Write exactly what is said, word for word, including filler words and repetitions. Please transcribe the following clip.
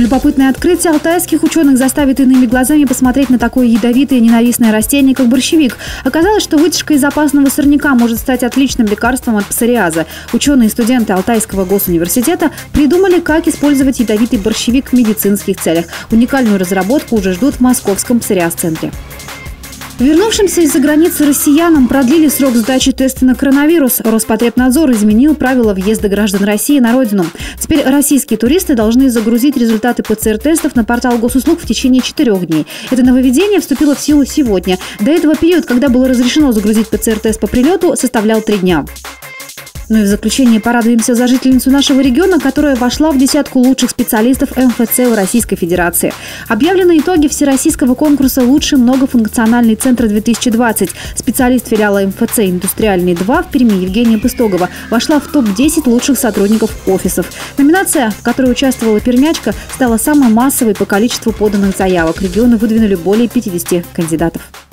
Любопытное открытие алтайских ученых заставит иными глазами посмотреть на такое ядовитое и ненавистное растение, как борщевик. Оказалось, что вытяжка из опасного сорняка может стать отличным лекарством от псориаза. Ученые и студенты Алтайского госуниверситета придумали, как использовать ядовитый борщевик в медицинских целях. Уникальную разработку уже ждут в Московском псориаз-центре. Вернувшимся из-за границы россиянам продлили срок сдачи теста на коронавирус. Роспотребнадзор изменил правила въезда граждан России на родину. Теперь российские туристы должны загрузить результаты ПЦР-тестов на портал госуслуг в течение четырех дней. Это нововведение вступило в силу сегодня. До этого период, когда было разрешено загрузить ПЦР-тест по прилету, составлял три дня. Ну и в заключение порадуемся за жительницу нашего региона, которая вошла в десятку лучших специалистов эм эф цэ в Российской Федерации. Объявлены итоги всероссийского конкурса «Лучший многофункциональный центр-две тысячи двадцать». Специалист филиала эм эф цэ «Индустриальный-два» в Перми Евгения Пыстогова вошла в топ десять лучших сотрудников офисов. Номинация, в которой участвовала пермячка, стала самой массовой по количеству поданных заявок. Регионы выдвинули более пятидесяти кандидатов.